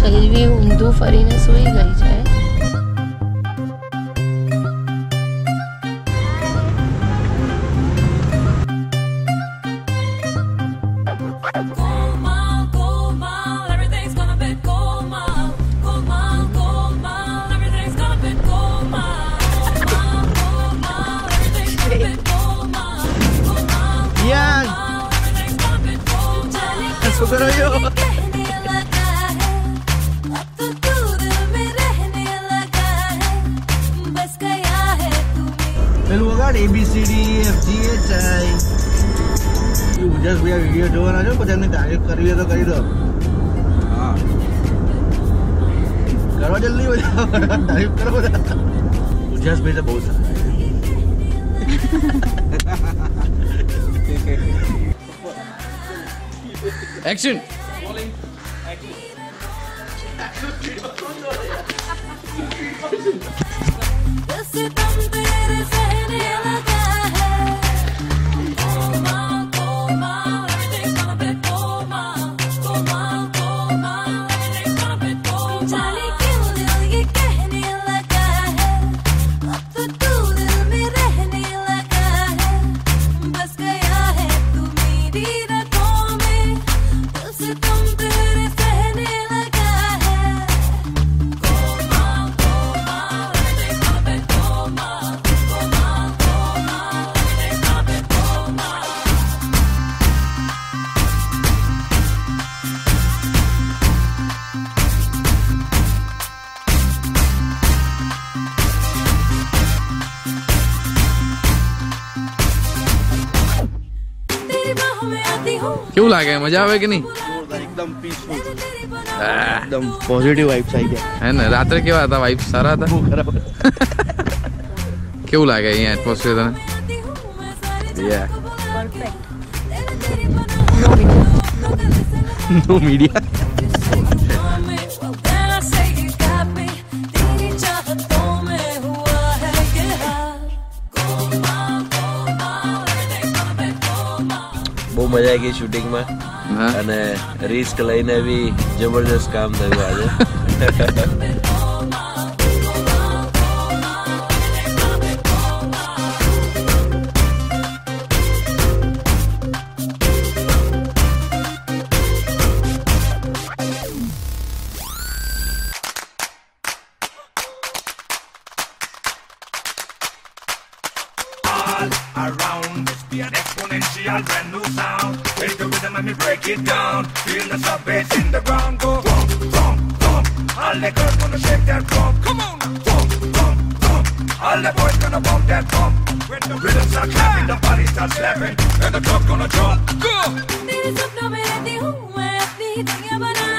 સેલ્વી ઊંધું ફરીને સૂઈ ગઈ છે. શું કરો છો? પેલું વગાડ ABCD FG HI. ઉજાસ ભૈયા વિડીયો જોવાના છો, પછી એમને તારીફ કરવી હોય તો કરી દો. હા કરો જલ્દી, બધા તારીફ કરો બધા. ઉજાસ ભાઈ તો બહુ સારા. Action. કેવું લાગે? મજા આવે કે નહીં? એકદમ પીસફુલ, એકદમ પોઝિટિવ વાઇબ્સ આવી ગયા. હે ને? રાત્રે કેવા હતા? વાઇબ્સ સારા હતા? બહુ ખરાબ. કેવું લાગે અહીંયા એટમોસ્ફિયર તને? યા નો મીડિયા. બહુ મજા આવી ગઈ શૂટિંગમાં અને રિસ્ક લઈને બી જબરદસ્ત કામ થયું આજે. Around this be an exponential brand new sound. Take the rhythm and me break it down. Feel the sub bass in the ground go thump thump thump. All the girls gonna shake that drum. Come on, thump thump thump. All the boys gonna bump that bump. When the rhythm start clapping, the body start slapping, and the club gonna jump. Go. तेरे सपनों में रहती हूँ मैं, अपनी दुनिया बना